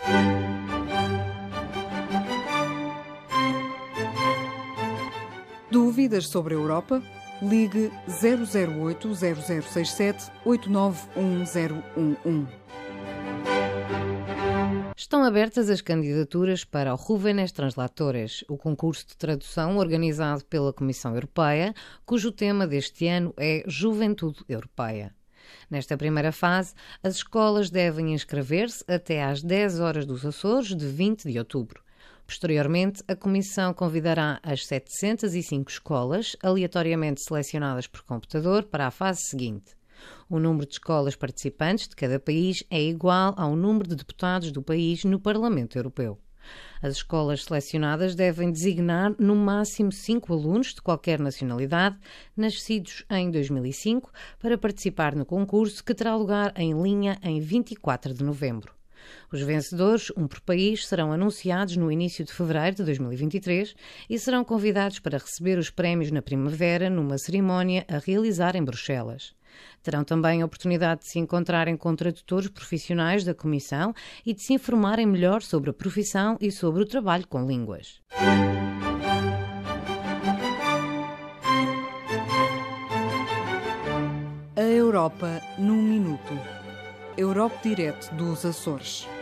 Dúvidas sobre a Europa? Ligue 008 0067 891011. Estão abertas as candidaturas para o Jóvenes Translatores, o concurso de tradução organizado pela Comissão Europeia, cujo tema deste ano é Juventude Europeia. Nesta primeira fase, as escolas devem inscrever-se até às 10 horas dos Açores de 20 de outubro. Posteriormente, a Comissão convidará as 705 escolas, aleatoriamente selecionadas por computador, para a fase seguinte. O número de escolas participantes de cada país é igual ao número de deputados do país no Parlamento Europeu. As escolas selecionadas devem designar no máximo 5 alunos de qualquer nacionalidade, nascidos em 2005, para participar no concurso que terá lugar em linha em 24 de novembro. Os vencedores, um por país, serão anunciados no início de fevereiro de 2023 e serão convidados para receber os prémios na primavera numa cerimónia a realizar em Bruxelas. Terão também a oportunidade de se encontrarem com tradutores profissionais da Comissão e de se informarem melhor sobre a profissão e sobre o trabalho com línguas. A Europa num minuto. Europe Direct dos Açores.